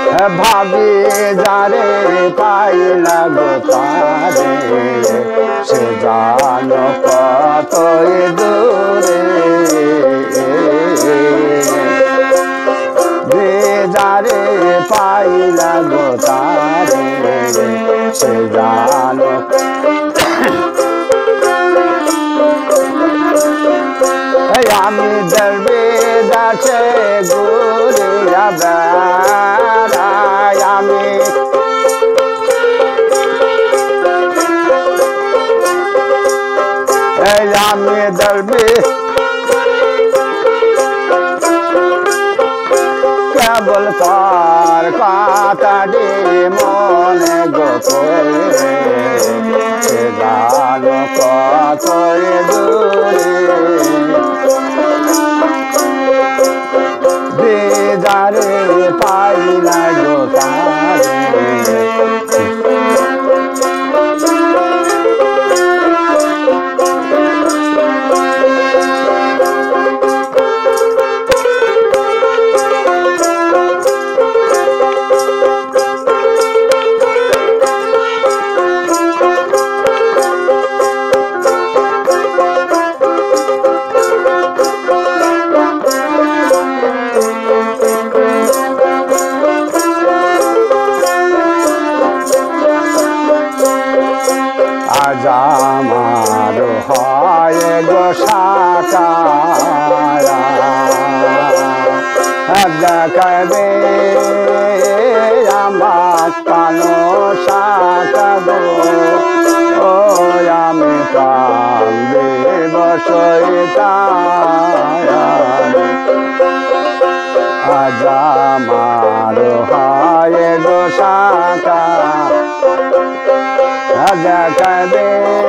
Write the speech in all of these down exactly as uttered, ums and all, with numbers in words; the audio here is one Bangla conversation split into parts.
ভাবি যারে পাই না গো তারে সে জানো কতই দূরে যারে পাই না গো তারে সে জানো আমি দরবে দাসে ঘুরিয়া বেড়াই আমি আমি দরবে কেবল তার কাটাডি মনে গোপনে সে জানো কতই দূরে যারে পাই না গো তারে আজ আমার হয় গো সাকারা দেখাবে আমার কানো সাকা গো ও আমি প্রাণ দেব আজ আমার হয় গো সাকা দেখাবে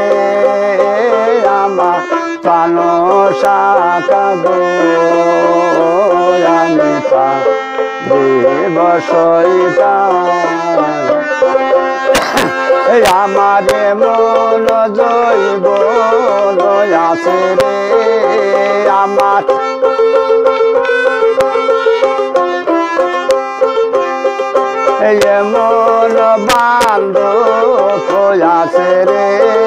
আমার পানো শাখা গো আমি দেব সইতা আমারে মন জৈব আছে রে আমার মন বান্ধব আছে রে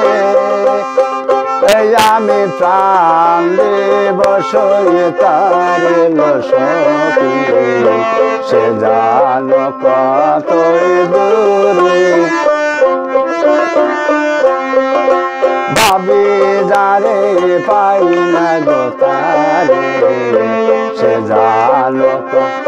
আমি প্রাণ দেব সইতারে সখী সে জানো কতই দূরে ভাবি যারে পাই না গো তারে সে জানো